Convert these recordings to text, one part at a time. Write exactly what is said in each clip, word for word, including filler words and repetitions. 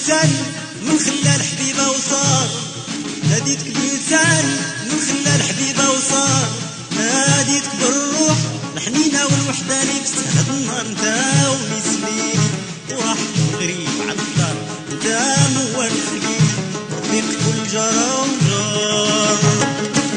بلسان من خلى الحبيبة وصار، ناديتك بلسان من خلى الحبيبة وصار، ناديتك بالروح الحنينة والوحدة نفسها هاد النهار نتا ومسليني وراح غريب عالدار نتا موال خليلي رفيق كل جارة وجار.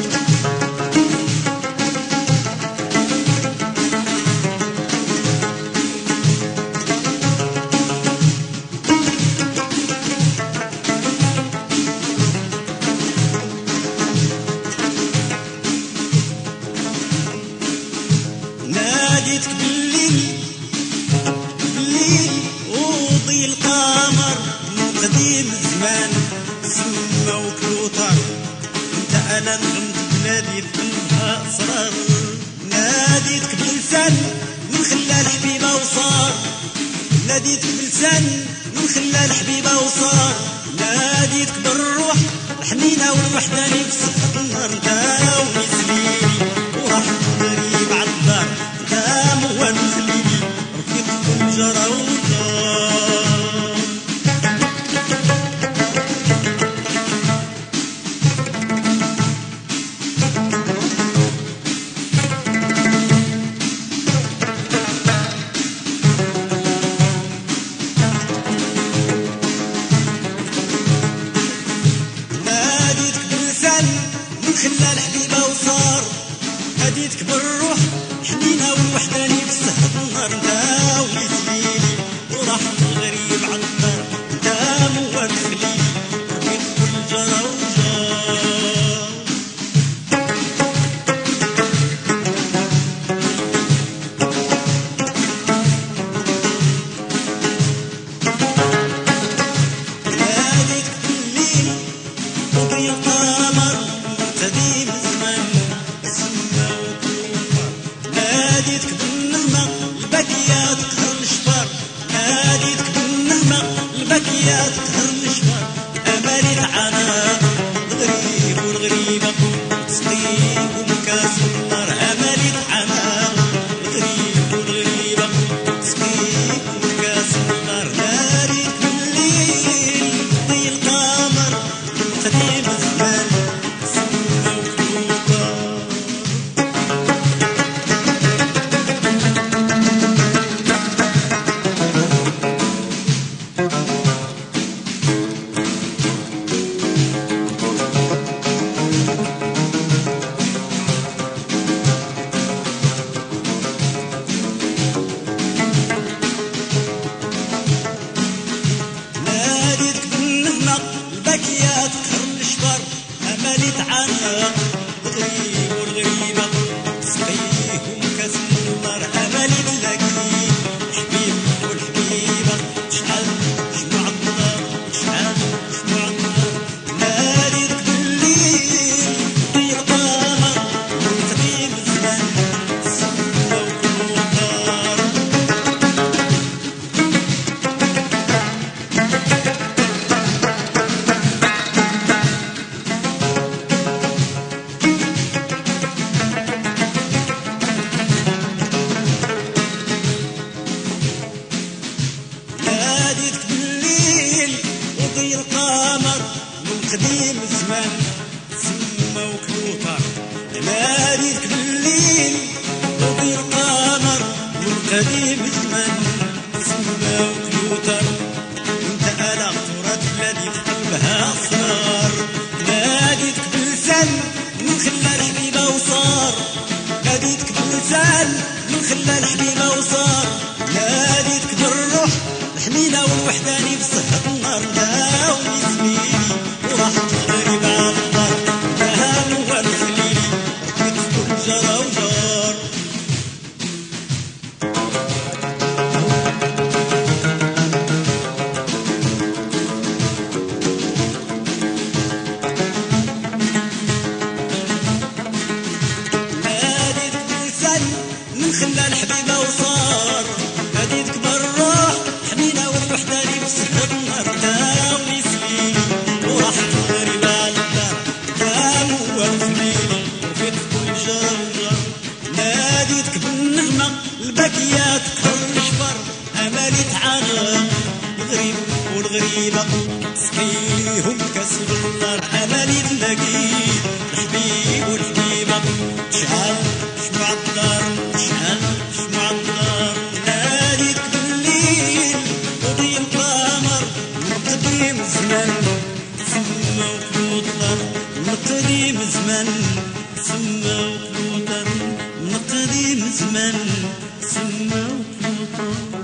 ناديتك بالليل بالليل وضي القمر من قديم الزمان سما وكلوطر، انت انا نغمت بلادي فيها اسرار. ناديتك بلسان من خلى الحبيبة وصار، ناديتك بلسان من خلى الحبيبة وصار، ناديتك بالروح الحنينة والوحدة نفسها النهار نتا ومسليني وراح غريب عالدار نتا موال خليلي رفيق كل جارة وجار. ناديتك بلسان من خلى الحبيبة وصار، ناديتك بالروح حنينة والوحدة نفسها النهار نتا ومسليني وراح الغريب عالدار نتا موال خليلي رفيق كل جارة وجار. ناديتك بالليل وضي القمر قديم الزمان سما وكلوطر، ناديتك بالنغمة الباكية تقهر الشفار، ناديتك بالنغمة الباكية تقهر الشفار، أمالي العناق الغريب والغريبة تسقيكم كاس النار، أمالي العناق الغريب والغريبة تسقيكم كاس النار. ناديتك بالليل ضي القمر قديم الزمان سما وكلوطر. ناديتك بالنغمة الباكية تقهر الشفار، أمالي تعانق الغريب والغريبة تسقيهم كاس النار، أمالي تلاقي الحبيب والحبيبة تشعل شموع النار تشعل شموع النار. ناديتك بالليل ضي القمر من قديم الزمان سما وكلوطر. ناديتك بالليل وضي القمر من قديم الزمان سما وكلوطر، ناديتك بالليل وضي القمر من قديم الزمان سما وكلوطر، انت انا تراث بلادي في قلبها اسرار. ناديتك بلسان من خلى الحبيبة وصار، ناديتك بلسان من خلى الحبيبة وصار، ناديتك بالروح الحنينة والوحدة نفسها النهار نتا ومسليني وراح غريب عالدار نتا موال خليلي رفيق كل جارة وجار. ناديتك بلسان من خلى الحبيبة وصار، ناديتك بالروح حنينة والوحدة نفسها النهار نتا ومسليني والحبيبة سقيهم كاس بالنار امالي تلاقي الحبيب والحبيبة شعل شموع الدار شعل شموع الدار ناديك بالليل وضي القمر من قديم الزمان تسمى وتمطر من قديم الزمان تسمى وتمطر من قديم الزمان تسمى وتمطر.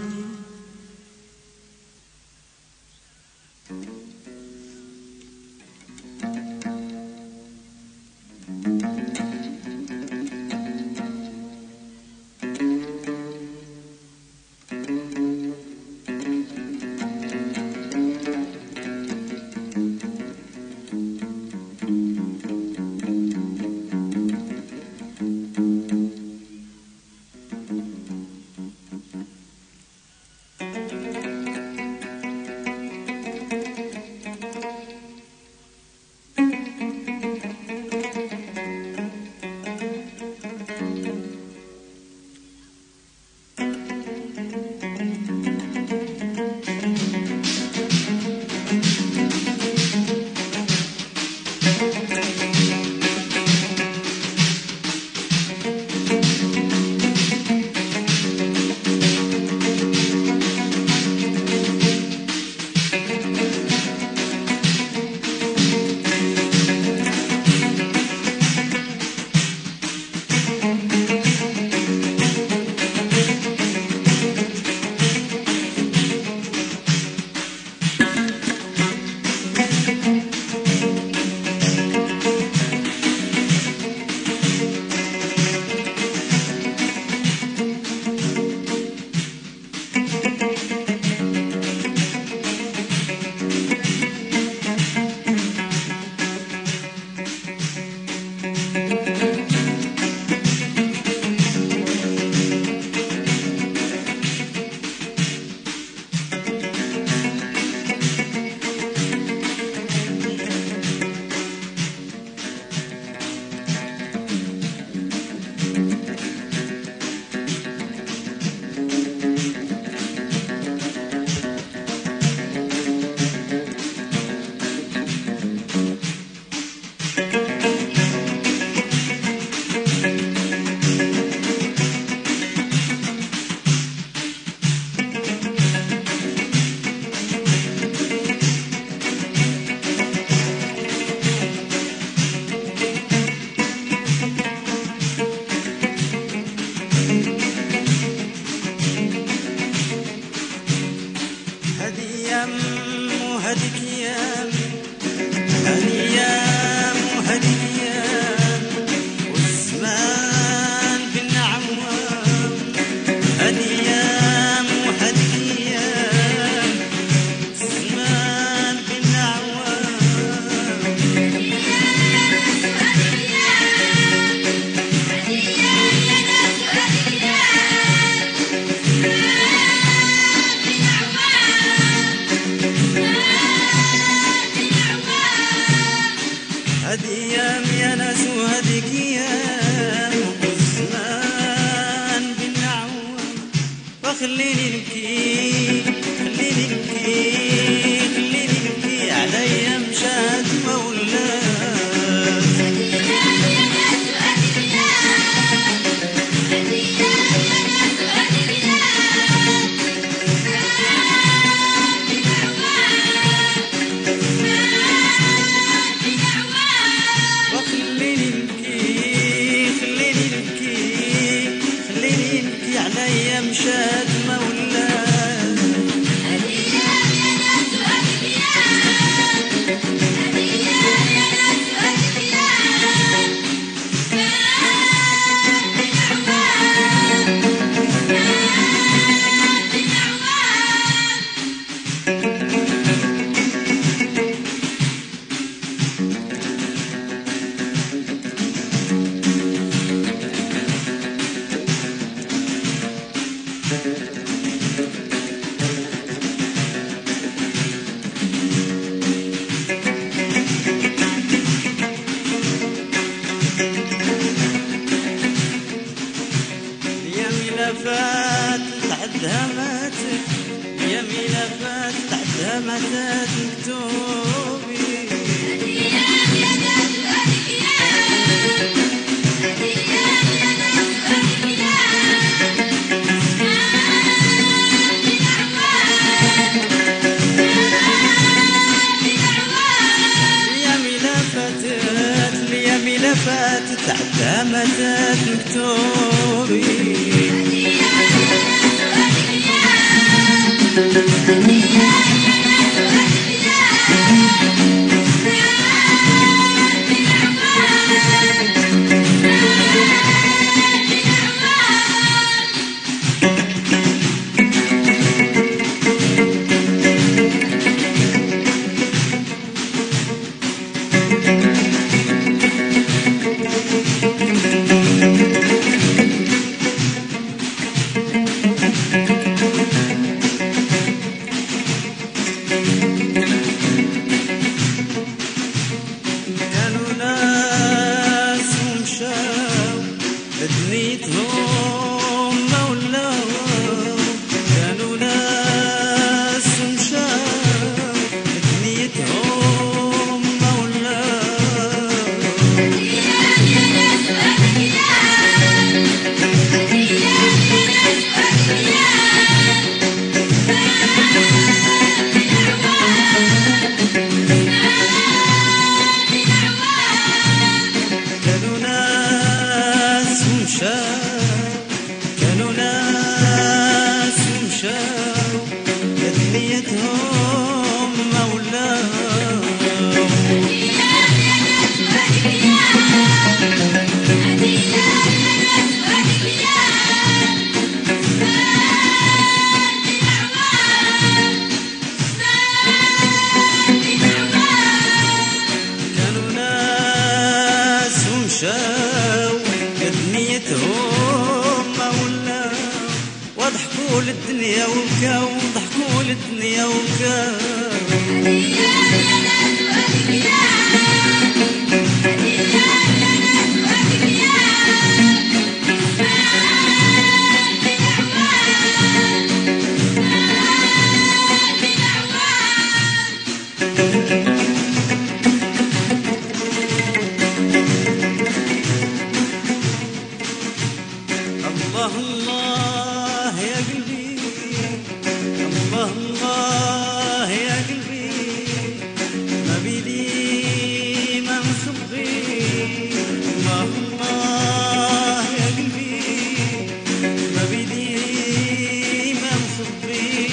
وهديك ايام هالأيام وهديك ايام والزمان بالنعوام هالأيام وهديك ايام الزمان بالنعوام ماتت مكتوبي فاتت عدا ماتت مكتوبي بدنيتهم مولاهم كانوا ناس مشاو بدنيتهم مولاهم كانوا ناس كانوا ناس مشاو بدنيتهم مولاهم كانوا ناس مشاو بدنيتهم مولاهم وضحكوا للدنيا وبكاو ضحكوا للدنيا وبكاو الله الله يا قلبي الله الله يا قلبي ما بيدي ما مخبي الله الله يا قلبي ما بيدي ما مخبي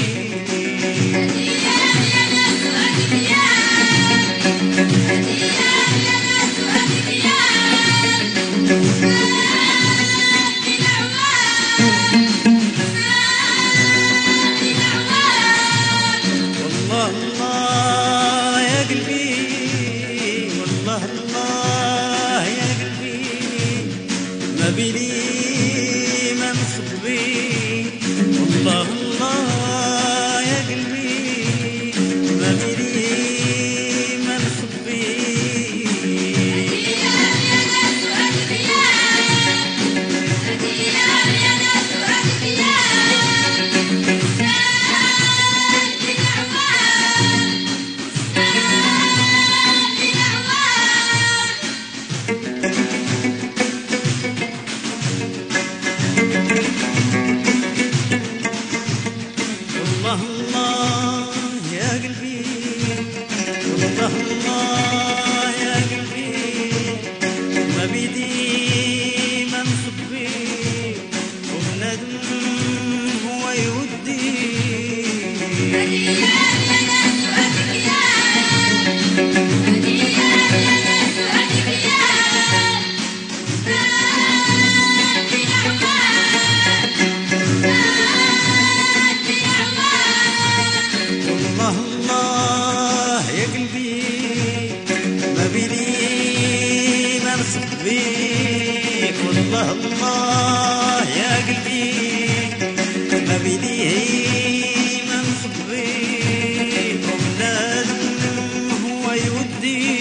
والله الله يا قلبي والله الله يا قلبي ما بيني ما مخبي والله الله يا قلبي ما بيني ما مخبي الله الله يا قلبي والله الله يا قلبي ما بيدي ما مخبي وبندم هو يودي الله الله يا قلبي ما بيني ما مخبيك والله الله يا قلبي ما بيني ما مخبيك وبلازم هو يودي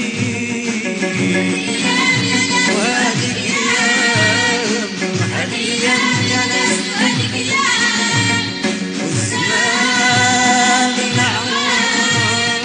وهذيك ايام هذيك ايام يا ناس والزمان معمر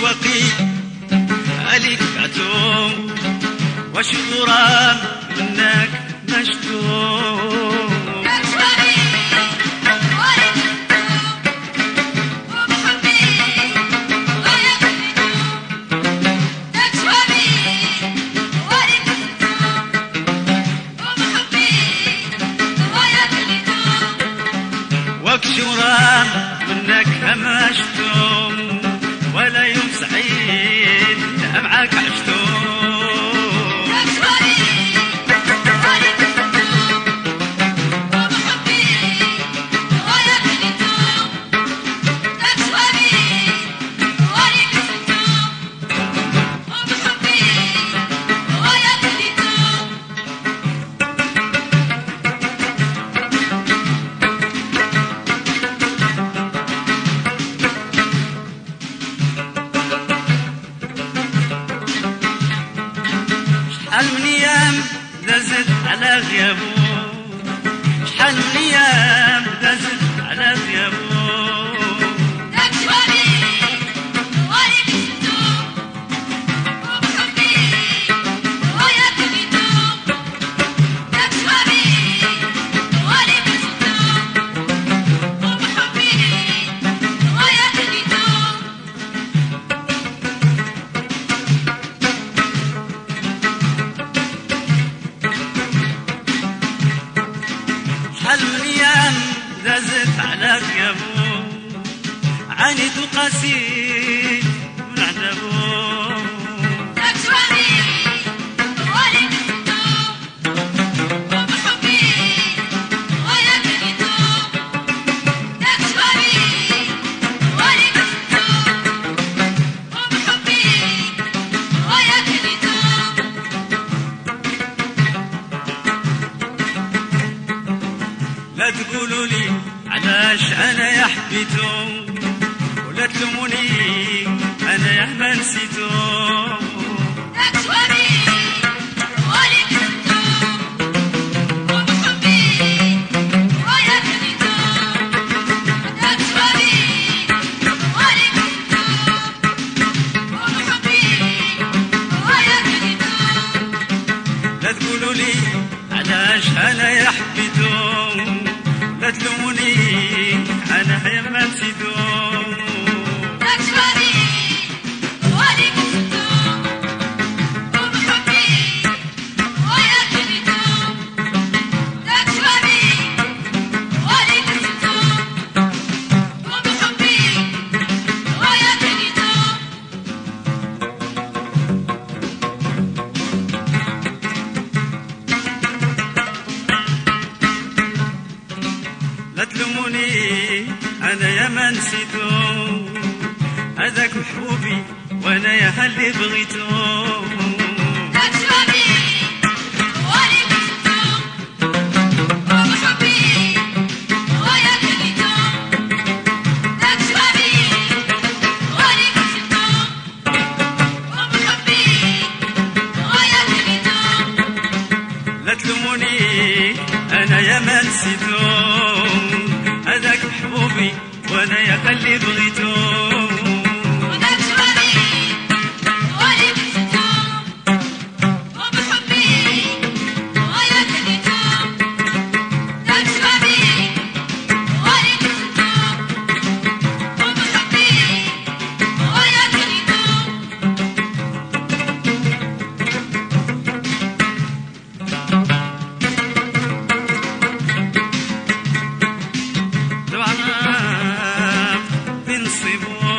وقي عليك بعتهم وشكرا منك مشتوم وكشورا منك همشتم ولا يوم سعيد معاك عشتم شحال من ايام دازت على غيابو شحال من ايام دازت على غيابو داك شوالي واري بشتو وبحبي ويا كليتو داك شوالي واري بشتو وبحبي ويا كليتو شحال من ايام دازت على غيابو عانيت وقاسيت من عذابو داك شوالي واري بشتو وبحبي ويا كليتو داك شوالي واري بشتو وبحبي ويا كليتو لا تقولوا لي علاش انا يا حبيتو ولا تلوموني انا يا ما نسيتو داك شوالي واري بشتو وبحبي ويا كليتو داك شوالي واري بشتو وبحبي ويا كليتو لا تقولوا لي علاش انا يا حبيتو لا تلوموني انا يا ما نسيتو داك شوالي واري بشتو وبحبي ويا كليتو داك شوالي واري بشتو وبحبي ويا كليتو لا تلوموني انا يا ما نسيتو هذاك محبوبي وانا يا اللي بغيتو داك شوالي واري بشتو وبحبي ويا كليتو داك شوالي واري بشتو وبحبي ويا كليتو لا تلوموني انا يا ما نسيتو هذاك محبوبي وانا يا اللي بغيتو وداك شوالي واري بشتو وبحبي ويا كليتو داك شوالي واري بشتو وبحبي ويا كليتو لو عرف بنصيبو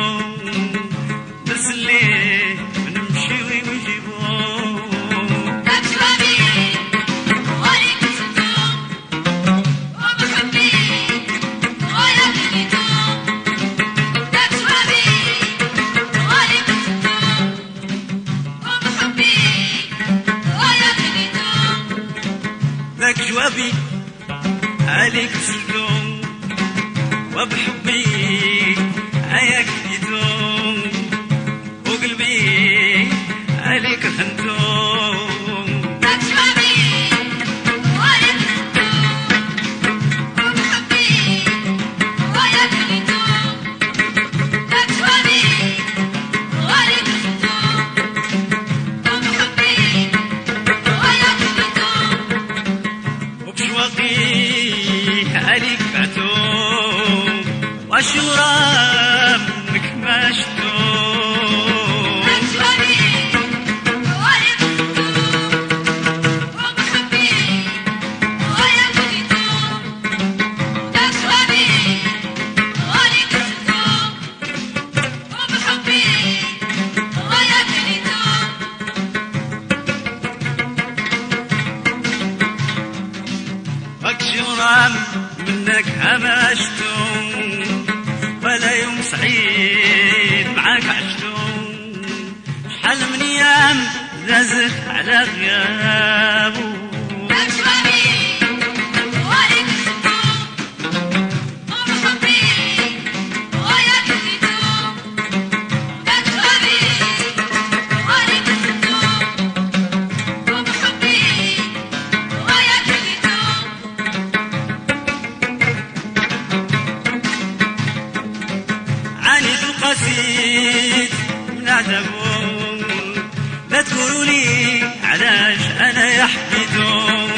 منك همشتو ولا يوم سعيد معاك عشتو شحال من ايام زازت على غيابو قسيت من عذابهم لا تقولوا لي علاش انا يا حبيتهم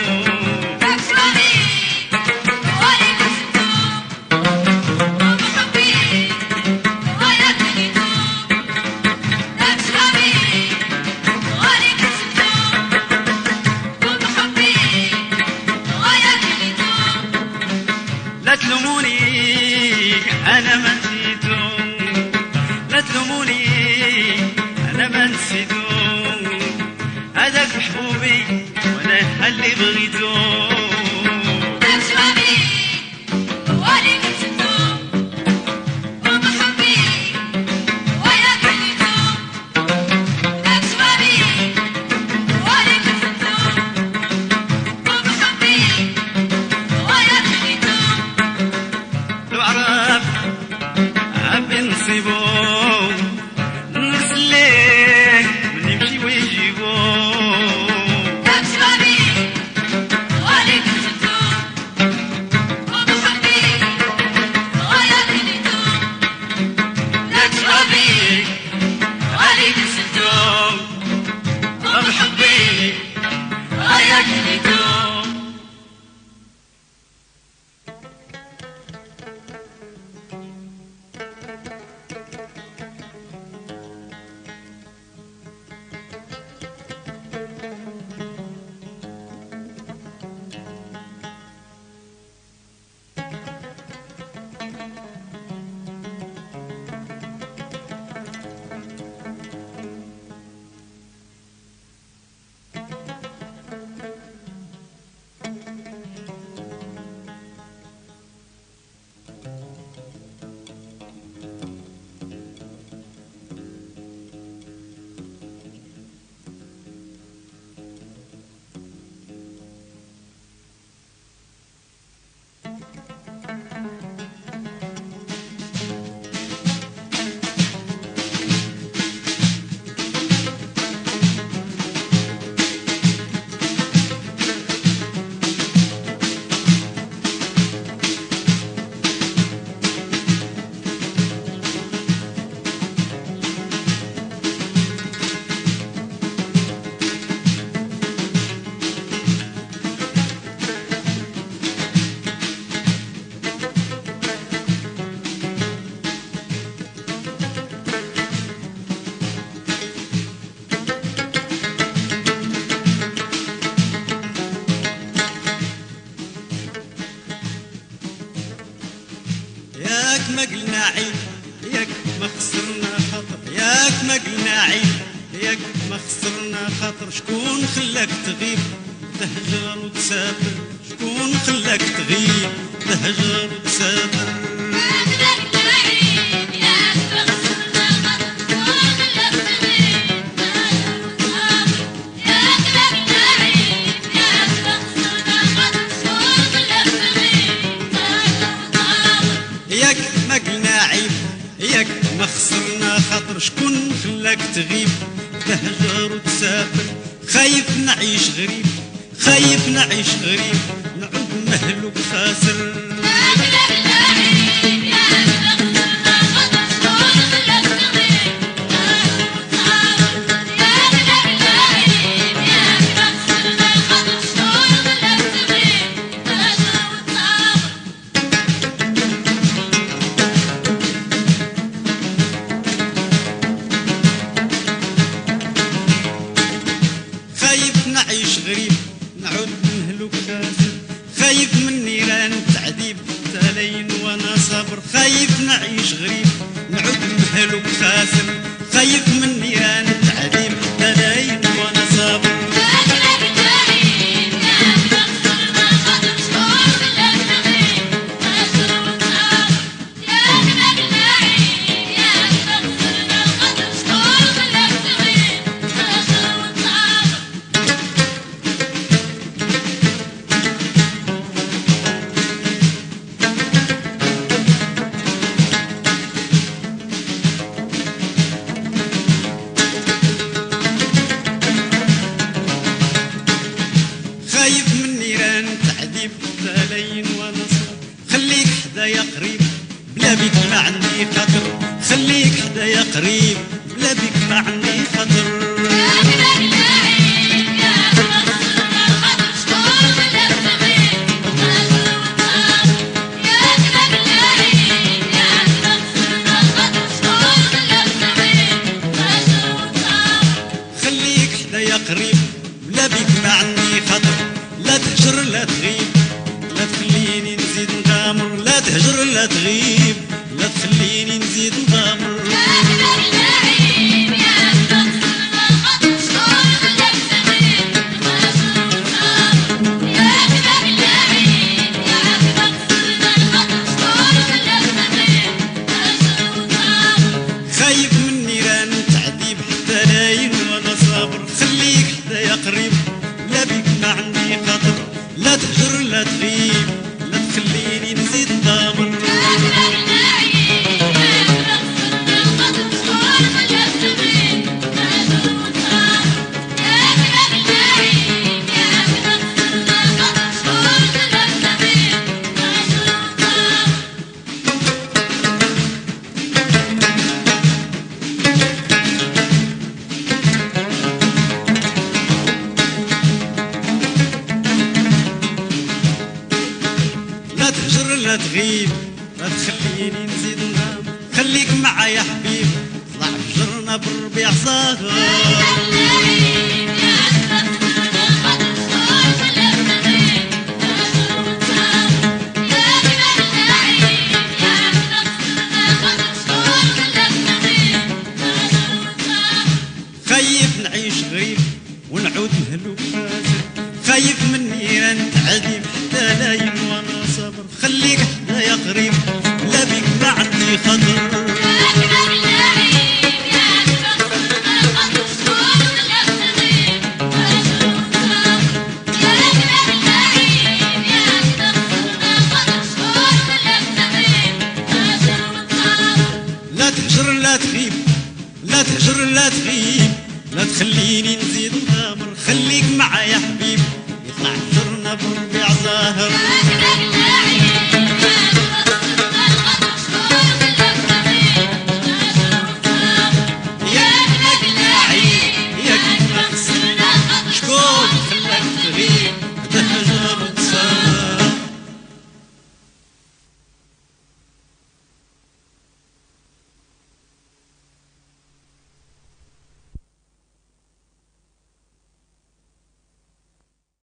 لا تلوموني انا ما نسيتهم لا تلوموني انا ما نسيتو هذاك محبوبي وانا اللي بغيتو لو عرف عبي نصيبو ياك ما قلنا عيب ياك ما خسرنا خاطر ياك ما قلنا عيب ياك ما خسرنا خاطر شكون خلاك تغيب تهجر وتسافر شكون خلاك تغيب تهجر وتسافر ياك ما قلنا عيب ياك ما خسرنا خاطر شكون خلاك تغيب تهجر وتسافر خايف نعيش غريب خايف نعيش غريب نعود مهلوك خاسر قريب لا بك ما عندي خطر. خليك حدايا قريب لا بك ما عندي خطر. لا تهجر لا تغيب لا تخليني نزيد نغامر. لا تهجر لا تغيب لا تخليني نزيد نغامر. خايف من نيران تعذيب حتى لاين وانا صابر. خليك حدايا قريب لا بك ما عندي خطر. لا تهجر لا تغيب لا تخليني نزيد نغامر. لا تهجر لا تغيب لا تخليني نزيد نغامر. خليك معايا حبيب طلع بجرنا بالربيع صاغر. خايف نعيش غريب ونعود نهلو فاسد. خايف من نيران تعذيب حتى لاين وانا صابر. خليك حدايا قريب لا بك ما عندي خطر. لا تهجر لا تغيب لا تهجر لا تغيب لا تخليني نزيد نغامر. خليك معايا حبيب يطلع جرنا بالربيع ظاهر.